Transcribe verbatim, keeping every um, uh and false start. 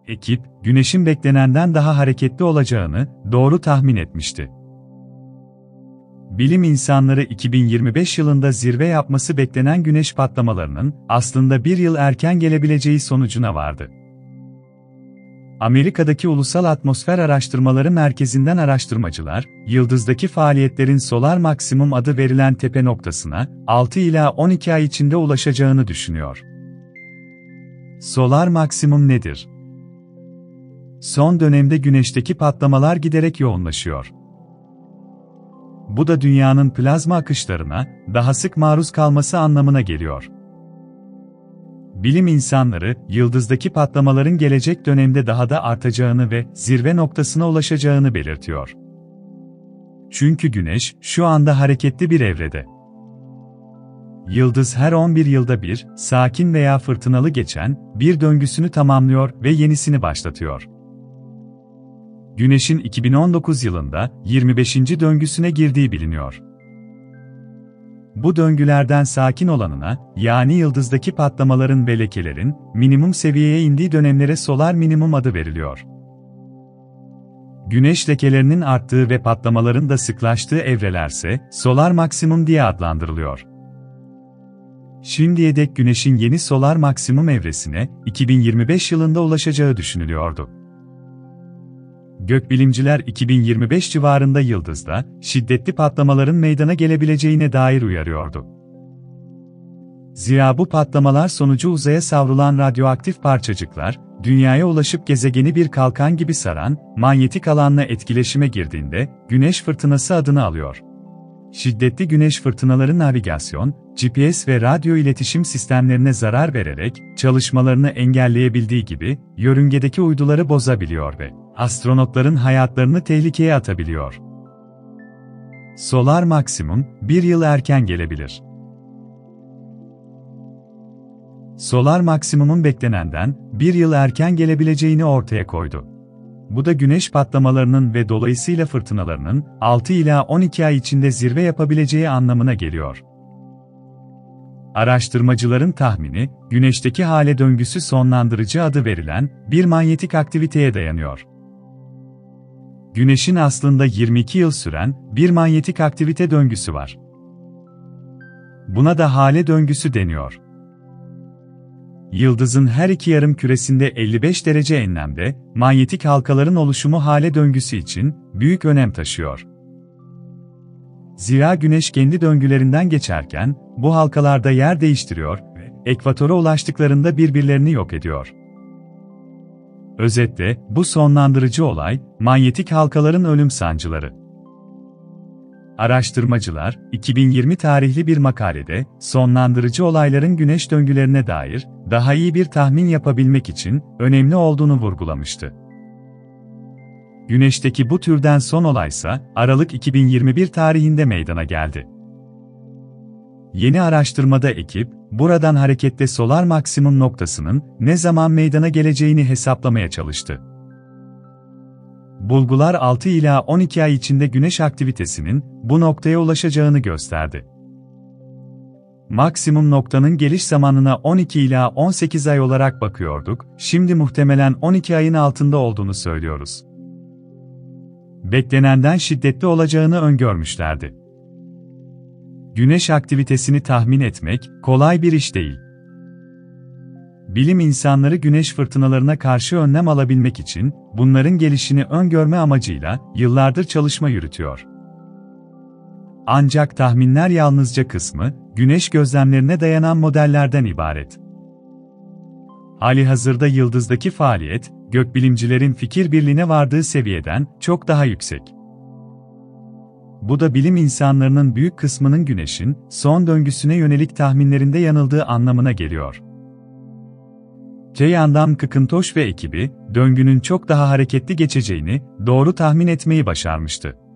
Ekip, Güneş'in beklenenden daha hareketli olacağını doğru tahmin etmişti. Bilim insanları iki bin yirmi beş yılında zirve yapması beklenen güneş patlamalarının aslında bir yıl erken gelebileceği sonucuna vardı. Amerika'daki Ulusal Atmosfer Araştırmaları Merkezi'nden araştırmacılar, yıldızdaki faaliyetlerin solar maksimum adı verilen tepe noktasına altı ila on iki ay içinde ulaşacağını düşünüyor. Solar maksimum nedir? Son dönemde Güneş'teki patlamalar giderek yoğunlaşıyor. Bu da dünyanın plazma akışlarına daha sık maruz kalması anlamına geliyor. Bilim insanları, yıldızdaki patlamaların gelecek dönemde daha da artacağını ve zirve noktasına ulaşacağını belirtiyor. Çünkü Güneş, şu anda hareketli bir evrede. Yıldız her on bir yılda bir, sakin veya fırtınalı geçen, bir döngüsünü tamamlıyor ve yenisini başlatıyor. Güneş'in iki bin on dokuz yılında yirmi beşinci döngüsüne girdiği biliniyor. Bu döngülerden sakin olanına, yani yıldızdaki patlamaların ve lekelerin minimum seviyeye indiği dönemlere solar minimum adı veriliyor. Güneş lekelerinin arttığı ve patlamaların da sıklaştığı evrelerse solar maksimum diye adlandırılıyor. Şimdiye dek Güneş'in yeni solar maksimum evresine iki bin yirmi beş yılında ulaşacağı düşünülüyordu. Gökbilimciler iki bin yirmi beş civarında yıldızda şiddetli patlamaların meydana gelebileceğine dair uyarıyordu. Zira bu patlamalar sonucu uzaya savrulan radyoaktif parçacıklar, Dünya'ya ulaşıp gezegeni bir kalkan gibi saran manyetik alanla etkileşime girdiğinde Güneş fırtınası adını alıyor. Şiddetli güneş fırtınaları navigasyon, G P S ve radyo iletişim sistemlerine zarar vererek çalışmalarını engelleyebildiği gibi yörüngedeki uyduları bozabiliyor ve astronotların hayatlarını tehlikeye atabiliyor. Solar maksimum, bir yıl erken gelebilir. Solar maksimumun beklenenden bir yıl erken gelebileceğini ortaya koydu. Bu da güneş patlamalarının ve dolayısıyla fırtınalarının altı ila on iki ay içinde zirve yapabileceği anlamına geliyor. Araştırmacıların tahmini, Güneş'teki hale döngüsü sonlandırıcı adı verilen bir manyetik aktiviteye dayanıyor. Güneş'in aslında yirmi iki yıl süren bir manyetik aktivite döngüsü var. Buna da hale döngüsü deniyor. Yıldızın her iki yarım küresinde elli beş derece enlemde manyetik halkaların oluşumu hale döngüsü için büyük önem taşıyor. Zira Güneş kendi döngülerinden geçerken bu halkalarda yer değiştiriyor ve ekvatora ulaştıklarında birbirlerini yok ediyor. Özetle, bu sonlandırıcı olay, manyetik halkaların ölüm sancıları. Araştırmacılar, iki bin yirmi tarihli bir makalede, sonlandırıcı olayların güneş döngülerine dair daha iyi bir tahmin yapabilmek için önemli olduğunu vurgulamıştı. Güneş'teki bu türden son olaysa, Aralık iki bin yirmi bir tarihinde meydana geldi. Yeni araştırmada ekip, buradan hareketle solar maksimum noktasının ne zaman meydana geleceğini hesaplamaya çalıştı. Bulgular altı ila on iki ay içinde güneş aktivitesinin bu noktaya ulaşacağını gösterdi. Maksimum noktanın geliş zamanına on iki ila on sekiz ay olarak bakıyorduk, şimdi muhtemelen on iki ayın altında olduğunu söylüyoruz. Beklenenden şiddetli olacağını öngörmüşlerdi. Güneş aktivitesini tahmin etmek kolay bir iş değil. Bilim insanları güneş fırtınalarına karşı önlem alabilmek için bunların gelişini öngörme amacıyla yıllardır çalışma yürütüyor. Ancak tahminler yalnızca kısmı, güneş gözlemlerine dayanan modellerden ibaret. Halihazırda yıldızdaki faaliyet, gökbilimcilerin fikir birliğine vardığı seviyeden çok daha yüksek. Bu da bilim insanlarının büyük kısmının Güneş'in son döngüsüne yönelik tahminlerinde yanıldığı anlamına geliyor. Ceyandam Kıkıntoş ve ekibi, döngünün çok daha hareketli geçeceğini doğru tahmin etmeyi başarmıştı.